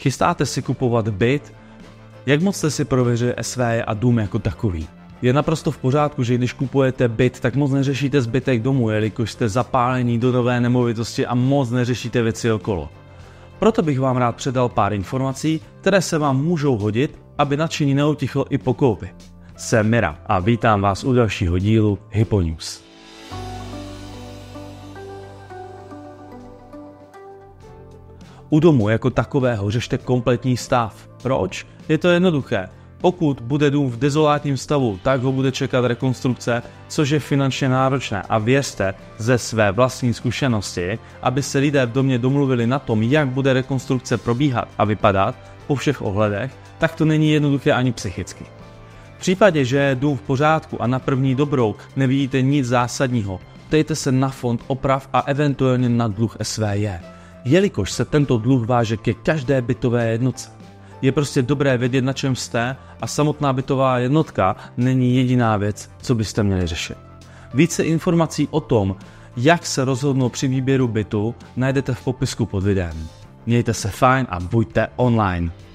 Chystáte si kupovat byt? Jak moc jste si prověřili SVJ a dům jako takový? Je naprosto v pořádku, že když kupujete byt, tak moc neřešíte zbytek domu, jelikož jste zapálení do nové nemovitosti a moc neřešíte věci okolo. Proto bych vám rád předal pár informací, které se vám můžou hodit, aby nadšení neutichlo i po koupi. Jsem Mira a vítám vás u dalšího dílu Hypo News. U domu jako takového řešte kompletní stav. Proč? Je to jednoduché. Pokud bude dům v dezolátním stavu, tak ho bude čekat rekonstrukce, což je finančně náročné. A věřte ze své vlastní zkušenosti, aby se lidé v domě domluvili na tom, jak bude rekonstrukce probíhat a vypadat po všech ohledech, tak to není jednoduché ani psychicky. V případě, že je dům v pořádku a na první dobrou nevidíte nic zásadního, ptejte se na fond oprav a eventuálně na dluh SVJ, jelikož se tento dluh váže ke každé bytové jednotce. Je prostě dobré vědět, na čem jste, a samotná bytová jednotka není jediná věc, co byste měli řešit. Více informací o tom, jak se rozhodnout při výběru bytu, najdete v popisku pod videem. Mějte se fajn a buďte online.